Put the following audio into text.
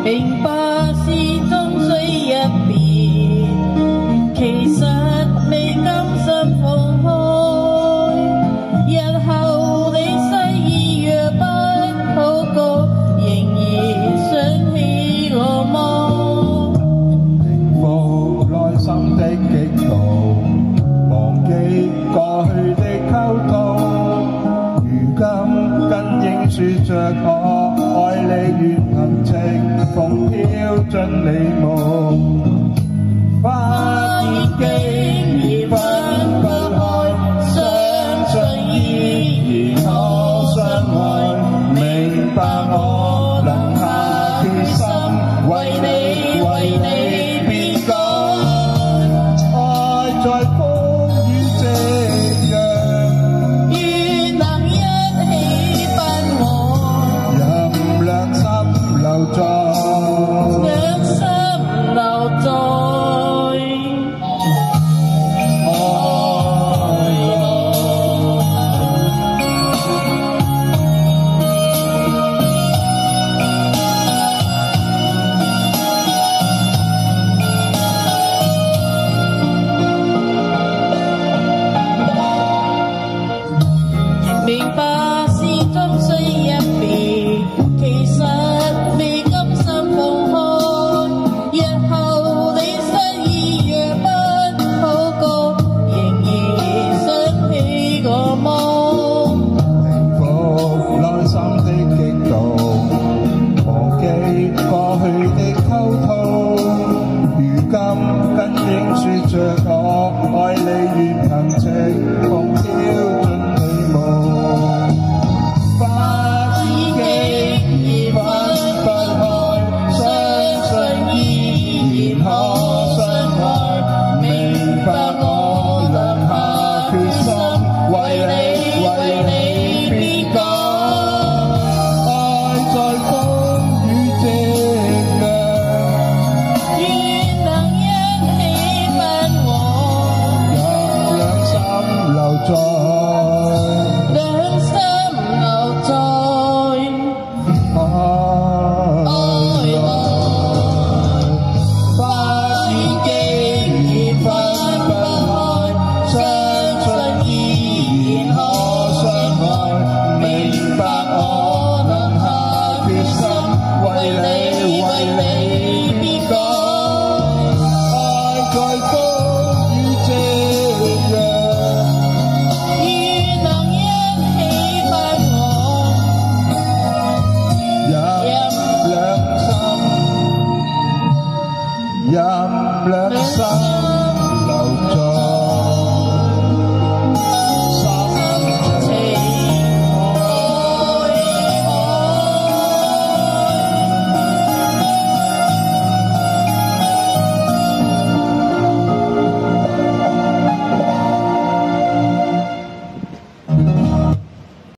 明白是終須一別，其實未甘心放開。日後你失意若不禱告，仍然想起我麼？ 平復內心的激動，忘記過去的溝通，如今跟應說着我愛你願行程，風飄進你夢，發現竟已分不開，相信依然可相愛，明白我能下決心，為你變改，愛在風雨夕陽， 願能一起奔往， 任良心留在。 良心留在明白是終須一別，其實未甘心放開。日後你失意若不禱告，仍然想起我麼？ 平復內心的激動，忘記過去的溝通，如今跟應說着我愛你願行程，風飄進你夢，發現竟已分不開，相信依然可相愛，明白我能下決心，為你變改，愛在風雨夕陽， 願能一起奔往， 任良心留在。 良心留在愛內。 發現竟已分不開，相信依然可相愛，明白我能下決心，為你變改，愛在風雨夕陽， 願能一起奔往， 任良心